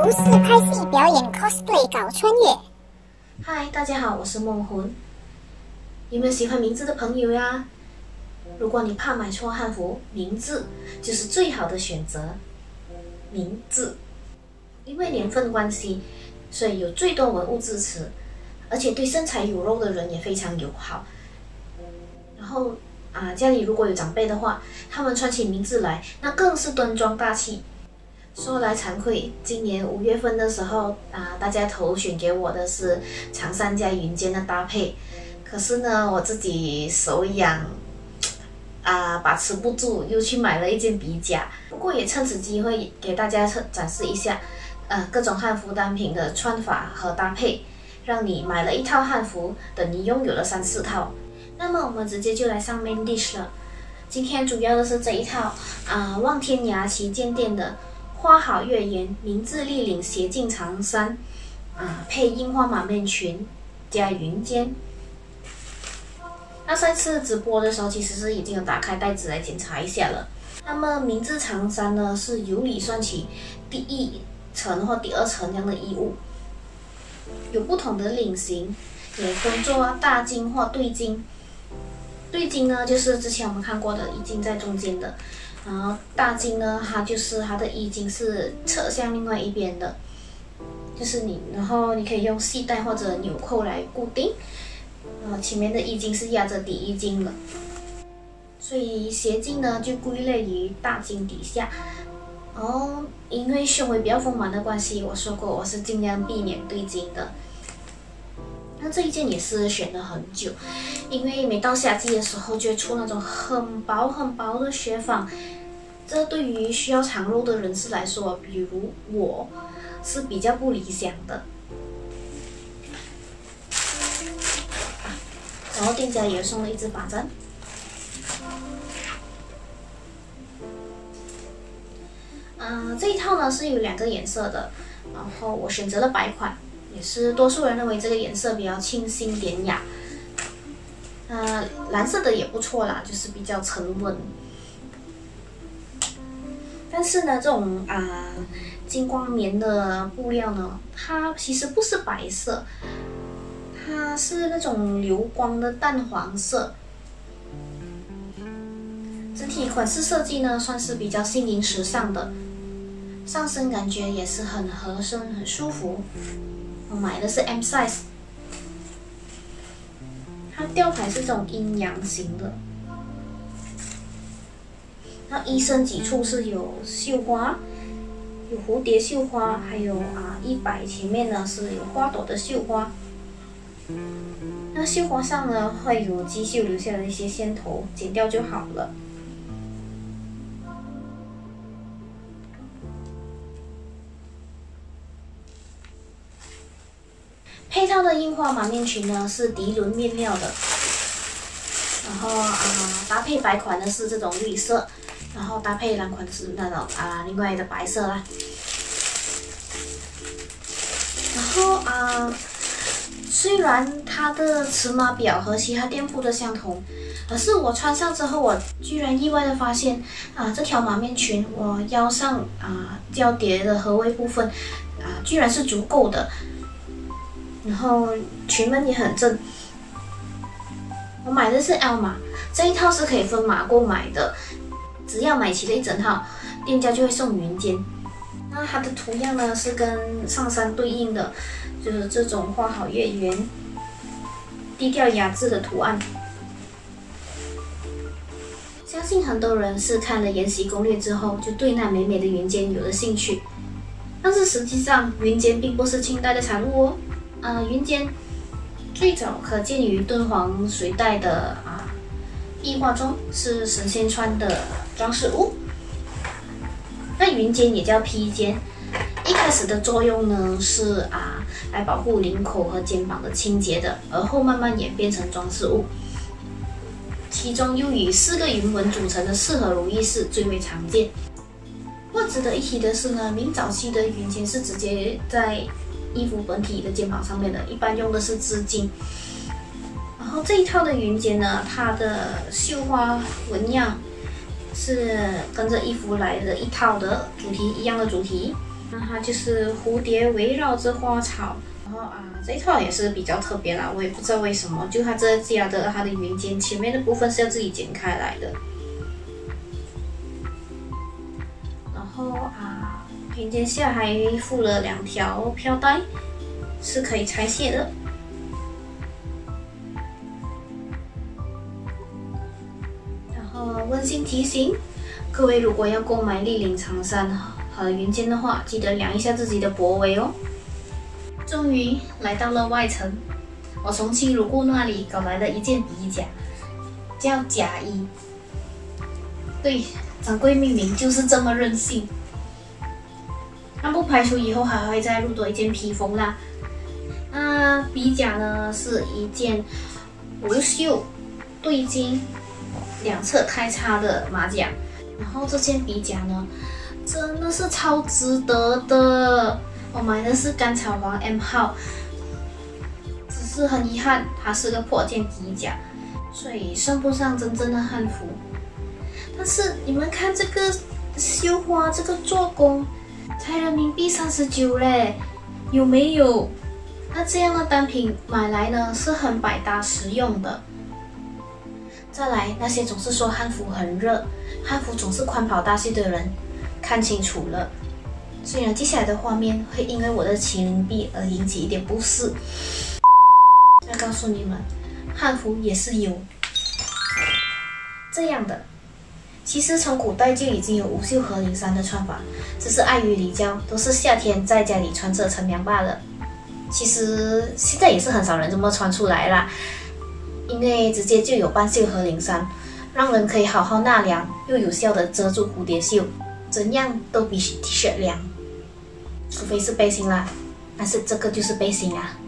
不是拍戏表演 cosplay 搞穿越。 嗨，大家好，我是梦魂。有没有喜欢名字的朋友呀？如果你怕买错汉服，名字就是最好的选择。名字，因为年份关系，所以有最多文物支持，而且对身材有肉的人也非常友好。然后家里如果有长辈的话，他们穿起名字来，那更是端庄大气。说来惭愧，今年5月份的时候大家投选给我的是长衫加云肩的搭配，可是呢，我自己手痒把持不住，又去买了一件比甲。不过也趁此机会给大家展示一下各种汉服单品的穿法和搭配，让你买了一套汉服，等于拥有了3、4套。那么我们直接就来上 main dish 了。今天主要的是这一套望天涯旗舰店的花好月圆明制立领斜襟长衫配樱花马面裙加云肩。那上次直播的时候其实是已经有打开袋子来检查一下了。那么明制长衫呢，是由里算起第1层或第2层这样的衣物，有不同的领型，也分作大襟或对襟。对襟呢，就是之前我们看过的衣襟在中间的，然后大襟呢，它就是它的衣襟是侧向另外一边的，就是然后你可以用系带或者纽扣来固定，前面的衣襟是压着底衣襟的，所以斜襟呢就归类于大襟底下。因为胸围比较丰满的关系，我说过我是尽量避免对襟的。那这一件也是选了很久，因为每到夏季的时候就会出那种很薄很薄的雪纺，这对于需要长肉的人士来说，比如我，是比较不理想的。然后店家也送了一支发簪。这一套呢是有2个颜色的，然后我选择了白款。也是多数人认为这个颜色比较清新典雅，蓝色的也不错啦，就是比较沉稳。但是呢，这种金光棉的布料呢，它其实不是白色，它是那种流光的淡黄色。整体款式设计呢，算是比较新颖时尚的，上身感觉也是很合身，很舒服。我买的是 M size， 它吊牌是这种阴阳形的，那衣身几处是有绣花，有蝴蝶绣花，还有衣摆前面呢是有花朵的绣花。那绣花上呢会有机绣留下的一些线头，剪掉就好了。配套的樱花马面裙呢是涤纶面料的，然后搭配白款的是这种绿色，然后搭配蓝款的是那种另外的白色啦。然后虽然它的尺码表和其他店铺的相同，可是我穿上之后，我居然意外的发现这条马面裙我腰上交叠的合围部分居然是足够的。然后裙门也很正，我买的是 L 码，这一套是可以分码购买的，只要买齐了一整套，店家就会送云肩。那它的图样呢是跟上衫对应的，就是这种花好月圆、低调雅致的图案。相信很多人是看了《延禧攻略》之后，就对那美美的云肩有了兴趣，但是实际上云肩并不是清代的产物哦。云肩最早可见于敦煌隋代的壁画中，是神仙穿的装饰物。那云肩也叫披肩，一开始的作用呢是来保护领口和肩膀的清洁的，而后慢慢演变成装饰物。其中又以4个云纹组成的四合如意式最为常见。不过值得一提的是呢，明早期的云肩是直接在衣服本体的肩膀上面的，一般用的是织巾。然后这一套的云肩呢，它的绣花纹样是跟着衣服来的一套的主题一样的主题， 那它就是蝴蝶围绕着花草。然后这一套也是比较特别啦，我也不知道为什么，就它这家的它的云肩前面的部分是要自己剪开来的。然后云肩下还附了2条飘带，是可以拆卸的。然后温馨提醒，各位如果要购买立领长衫和云肩的话，记得量一下自己的脖围哦。终于来到了外城，我从青如故那里搞来了一件鼻甲，叫甲衣。对，掌柜命名就是这么任性。但不排除以后还会再入多一件披风啦。那鼻甲呢是一件无袖对襟2侧开叉的马甲，然后这件鼻甲呢真的是超值得的。我买的是甘草黄 M 号，只是很遗憾，它是个破件底甲，所以算不上真正的汉服。但是你们看这个绣花，这个做工，才人民币39嘞，有没有？那这样的单品买来呢，是很百搭实用的。再来，那些总是说汉服很热，汉服总是宽跑大袖的人，看清楚了。虽然接下来的画面会因为我的麒麟臂而引起一点不适，要告诉你们，汉服也是有这样的。其实从古代就已经有无袖合领衫的穿法，只是碍于礼教，都是夏天在家里穿着乘凉罢了。其实现在也是很少人这么穿出来啦，因为直接就有半袖合领衫，让人可以好好纳凉，又有效的遮住蝴蝶袖，怎样都比 T 恤凉。除非是背心啦，但是这个就是背心啊。